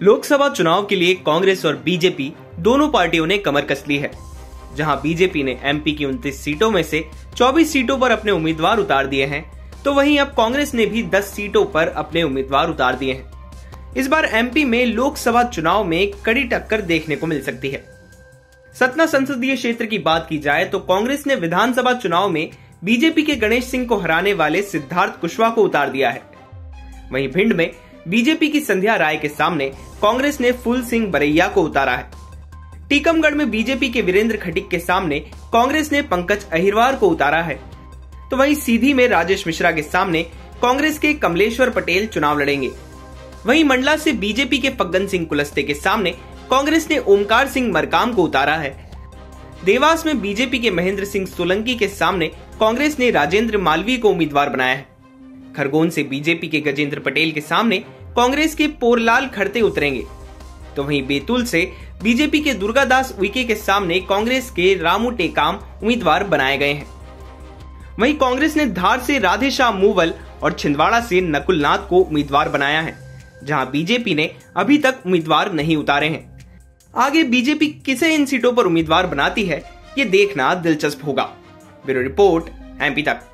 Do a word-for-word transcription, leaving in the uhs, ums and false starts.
लोकसभा चुनाव के लिए कांग्रेस और बीजेपी दोनों पार्टियों ने कमर कस ली है। जहां बीजेपी ने एमपी की उनतीस सीटों में से चौबीस सीटों पर अपने उम्मीदवार उतार दिए हैं, तो वहीं अब कांग्रेस ने भी दस सीटों पर अपने उम्मीदवार उतार दिए हैं। इस बार एमपी में लोकसभा चुनाव में कड़ी टक्कर देखने को मिल सकती है। सतना संसदीय क्षेत्र की बात की जाए तो कांग्रेस ने विधानसभा चुनाव में बीजेपी के गणेश सिंह को हराने वाले सिद्धार्थ कुशवाहा को उतार दिया है। वहीं भिंड में बीजेपी की संध्या राय के सामने कांग्रेस ने फूल सिंह बरैया को उतारा है। टीकमगढ़ में बीजेपी के वीरेंद्र खटीक के सामने कांग्रेस ने पंकज अहिरवार को उतारा है। तो वहीं सीधी में राजेश मिश्रा के सामने कांग्रेस के कमलेश्वर पटेल चुनाव लड़ेंगे। वहीं मंडला से बीजेपी के फग्गन सिंह कुलस्ते के सामने कांग्रेस ने ओमकार सिंह मरकाम को उतारा है। देवास में बीजेपी के महेंद्र सिंह सोलंकी के सामने कांग्रेस ने राजेंद्र मालवीय को उम्मीदवार बनाया है। खरगोन से बीजेपी के गजेंद्र पटेल के सामने कांग्रेस के पोरलाल खड़ते उतरेंगे। तो वहीं बैतूल से बीजेपी के दुर्गादास उइके के सामने कांग्रेस के रामू टेकाम उम्मीदवार बनाए गए हैं। वहीं कांग्रेस ने धार से राधेश्याम मूवल और छिंदवाड़ा से नकुल नाथ को उम्मीदवार बनाया है, जहां बीजेपी ने अभी तक उम्मीदवार नहीं उतारे हैं। आगे बीजेपी किसे इन सीटों पर उम्मीदवार बनाती है, ये देखना दिलचस्प होगा। ब्यूरो रिपोर्ट, एमपी तक।